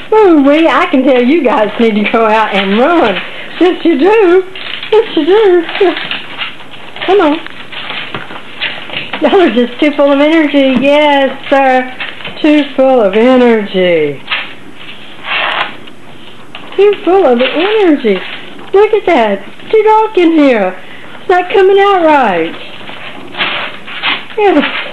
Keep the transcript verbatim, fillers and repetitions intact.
Oh, wait, I can tell you guys need to go out and run. Yes, you do. Yes, you do. Come on. Y'all are just too full of energy. Yes, sir. Too full of energy. Too full of energy. Look at that. It's too dark in here. It's not coming out right. Yeah.